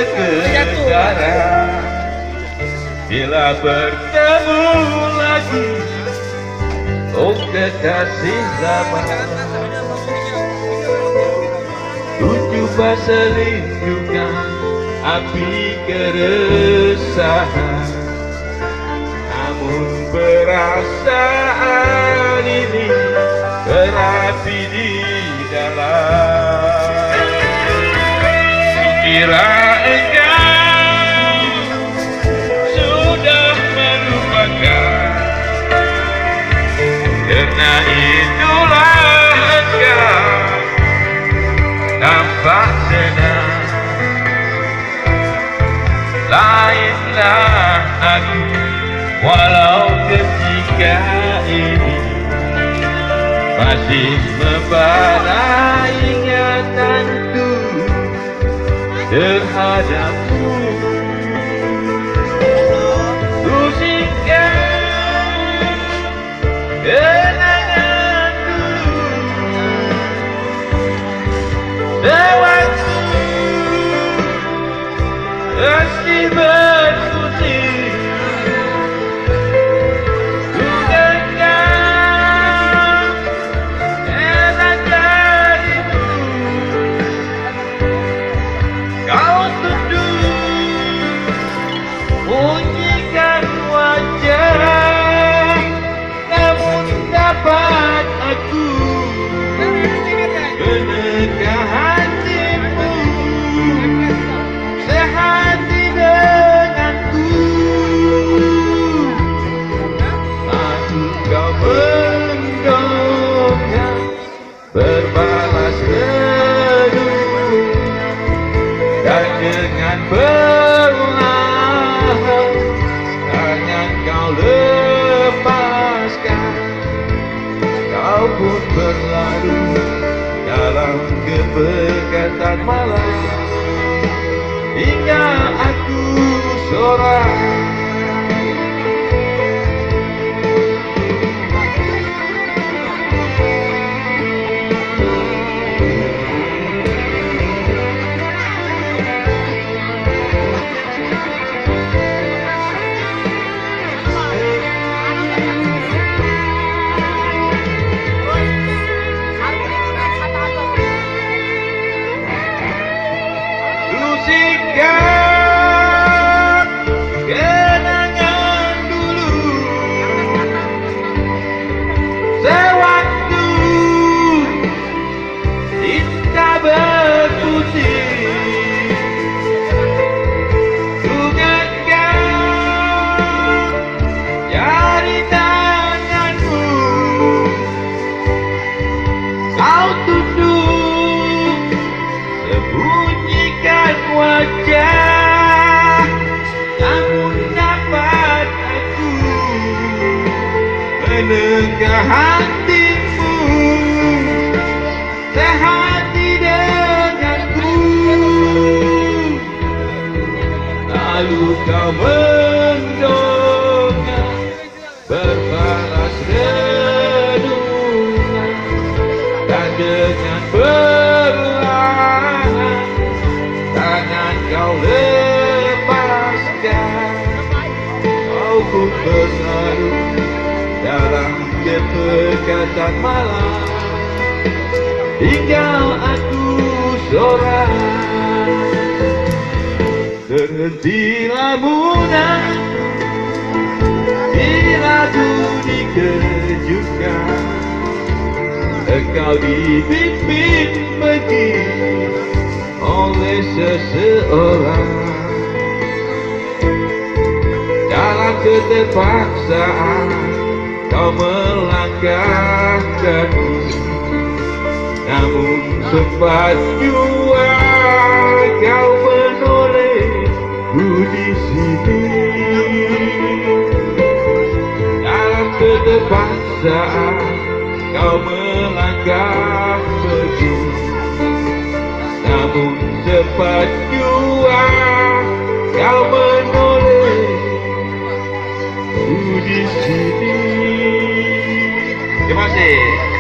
ketegaran bila bertemu lagi, oh kekasih lama. Coba selindungkan api keresahan, namun perasaan ini berapi di dalam. Kira engkau sudah melupakan, karena itulah engkau tampak senang. Lainlah aku, walau ketika ini masih membara ingatanku terhadapmu. Ku simpan kenangan dulu sewaktu meski berputih. Ku genggam erat jarimu, kau tunduk bunyikan wajah, namun dapat aku menekan hatimu sehati denganku. Aku kau mendongak berbalas renung, dan dengan perlahan tangan kau lepaskan, kau pun berlalu dalam kepekatan malam, hingga aku seorang. Sikap kenangan dulu sewaktu cinta berputih. Ku genggam jari tanganmu, kau tunduk sembunyikan wajah, namun dapat aku menegah hatimu sehati denganku. Lalu kau mendongak berbalas renungan, dan dengan perlahan tangan kau lepaskan, kau pun berlalu dalam kepekatan malam, tinggal aku seorang. Terhenti lamunan bila bunyi kejutkan, engkau dipimpin pergi oleh seseorang. Dalam keterpaksaan kau melangkah kaki, namun sempat jua kau menolehku di sini. Dalam keterpaksaan kau melangkah pergi, namun sempat jua kau menolehku di sini. Terima kasih.